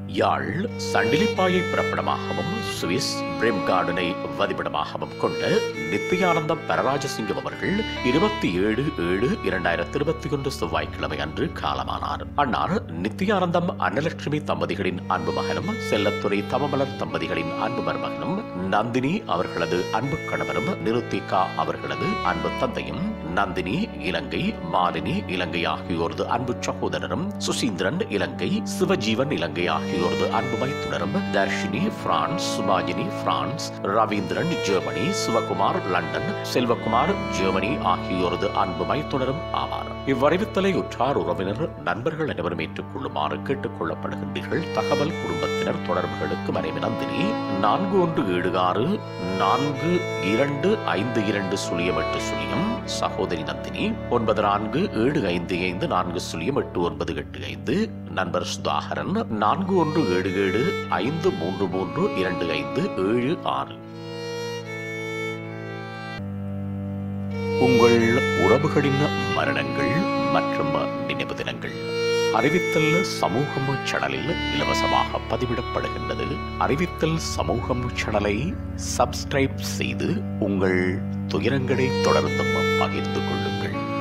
யாழ் சண்டிலிப்பாயை பிறப்பிடமாகவும் Swiss frame கார்டனை வதிப்பிடமாகவும் கொண்ட நித்யானந்தம் பரராஜசிங்கம் அவர்கள் 27/7/2021 செவ்வாய்க்கிழமை அன்று காலமானார். அன்னார் நித்யானந்தம் அன்னலட்சுமி தம்பதிகளின் அன்பு மகனும் செல்லத்துறை தவமலர் தம்பதிகளின் அன்பு மருமகனும் நந்தினி அவர்களது அன்பு கணவரும் நிருத்திகா அவர்களது அன்பு தந்தையும் நந்தினி இலங்கை மாலினி இலங்கை ஆகியோரது அன்பு சகோதரரும் சுசீந்திரன் இலங்கை சிவஜீவன் இலங்கை ஆகியோரது அன்பு மைத்துனரும் Dharshini France Subajini France Ravindran Germany Sivakumar London Selvakumar Germany ஆகியோரது அன்பு மைத்துனரும் ஆவார். இவ்வறிவித்தலை உற்றார் உறவினர் நண்பர்கள் அனைவரும் ஏற்றுக்கொள்ளுமாறு கேட்டுக் கொள்ளப்படுகின்றீர்கள். தகவல் குடும்பத்தினர் தொடர்புகளுக்கு மனைவி நந்தினி 4164-4252-08 சகோதரி நந்தினி 9475540885 நண்பர் சுதாகரன் 417753322576. உங்கள் உறவுகளின் மரணங்கள் மற்றும் நினைவு தினங்கள் அறிவித்தல் சமூகம் சேனலில் இலவசமாக பதிவிடப்படுகின்றது. அறிவித்தல் சமூகம் சேனலை சப்ஸ்கிரைப் செய்து உங்கள் துயரங்களை தொடர்ந்து பகிர்ந்து கொள்ளுங்கள்.